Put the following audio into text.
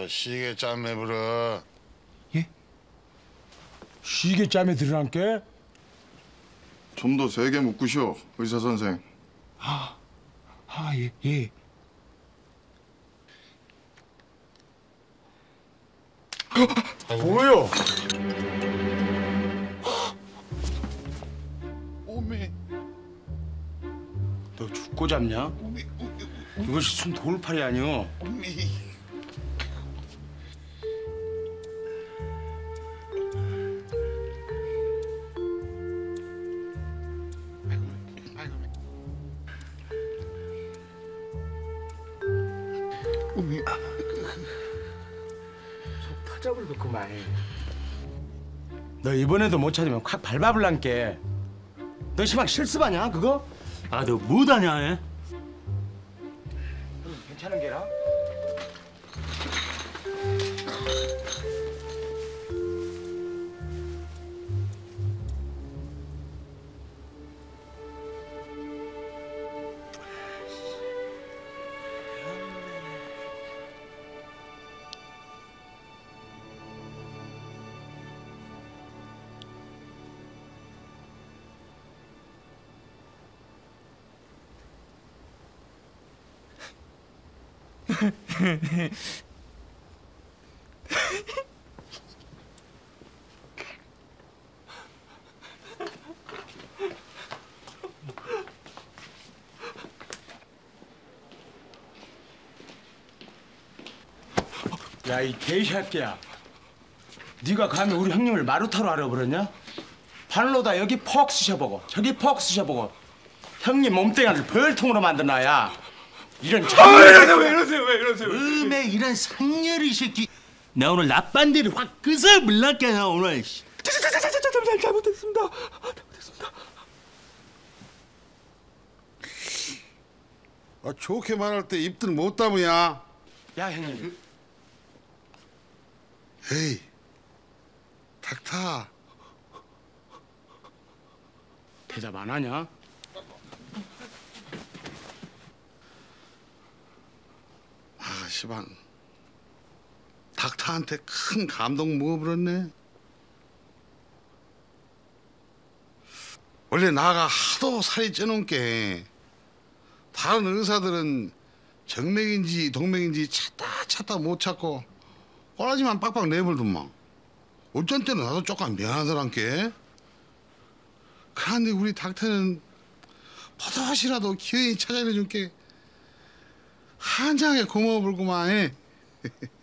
시계 짬매 불어. 예? 시계 짬에 들어란께? 좀 더 세게 묶으시오, 의사 선생. 예, 예. 뭐요? 오메. 너 죽고 잡냐? 이것이 순 돌팔이 아니오. 오메. 오메. 타잡을 그만. 너 이번에도 못 찾으면 확 밟아볼란께. 너 시방 실습하냐 그거? 아, 너 뭐다냐? 에? 괜찮은 게라? 야, 이 개새끼야. 네가 감히 우리 형님을 마루타로 알아버렸냐? 발로다 여기 퍽 쑤셔보고 저기 퍽 쑤셔보고 형님 몸뚱이를 벌통으로 만드나야. 이런 왜 이러세요? 음에 이런 상렬이 새끼. 나 오늘 낮반대를 확 끄서 물렀잖아 오늘. 잘못했습니다. 좋게 말할 때 입들 못 담으냐? 야, 형님. 에이, 탁타. 대답 안 하냐? 시방. 닥터한테 큰 감동 먹어버렸네. 원래 나가 하도 살이 쪄놓은 게 다른 의사들은 정맥인지 동맥인지 찾다 못 찾고 꼬라지만 빡빡 내버리더만. 어쩐 때는 나도 조금 미안하더란께. 그런데 우리 닥터는 버젓이라도 기어이 찾아내준 게 한장에 고마워 불구만 해.